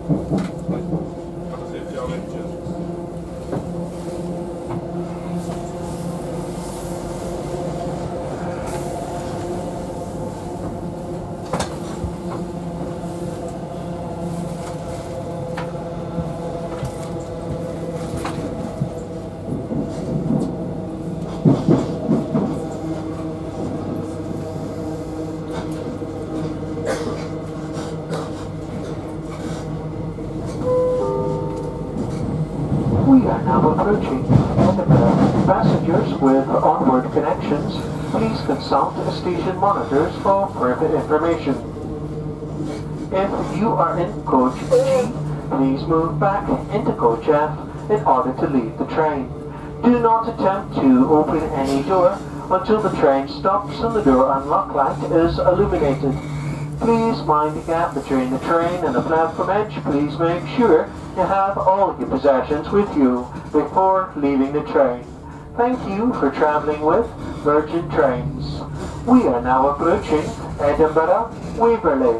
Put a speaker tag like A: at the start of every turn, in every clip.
A: We are now approaching Edinburgh. Passengers with onward connections, please consult station monitors for further information. If you are in coach G, please move back into coach F in order to leave the train. Do not attempt to open any door until the train stops and the door unlock light is illuminated. Please mind the gap between the train and the platform edge. Please make sure you have all your possessions with you before leaving the train. Thank you for travelling with Virgin Trains. We are now approaching Edinburgh Waverley.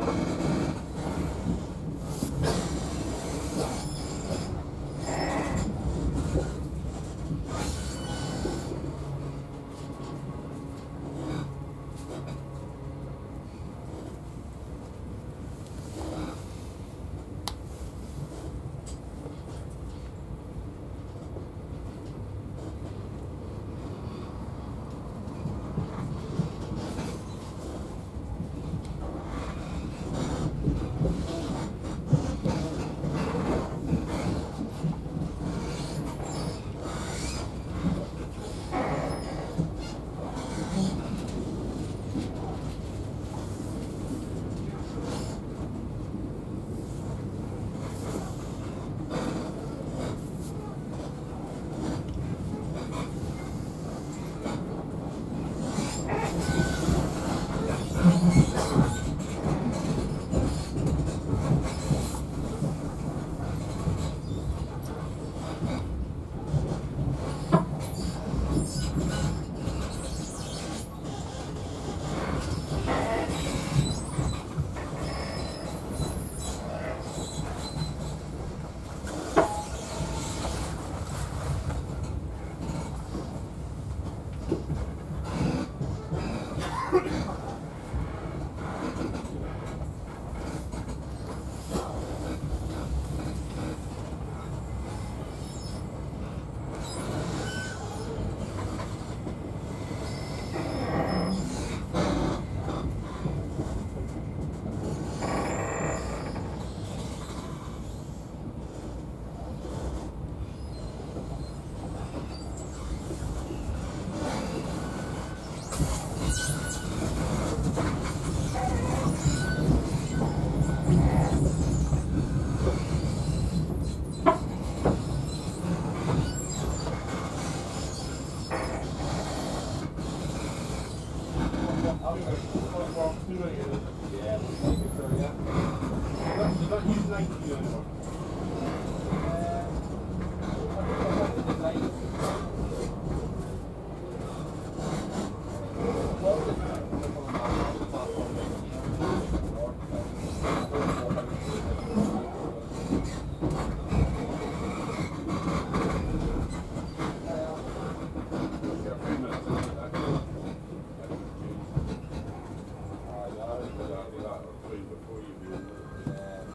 B: Yeah, don't use 90 anymore.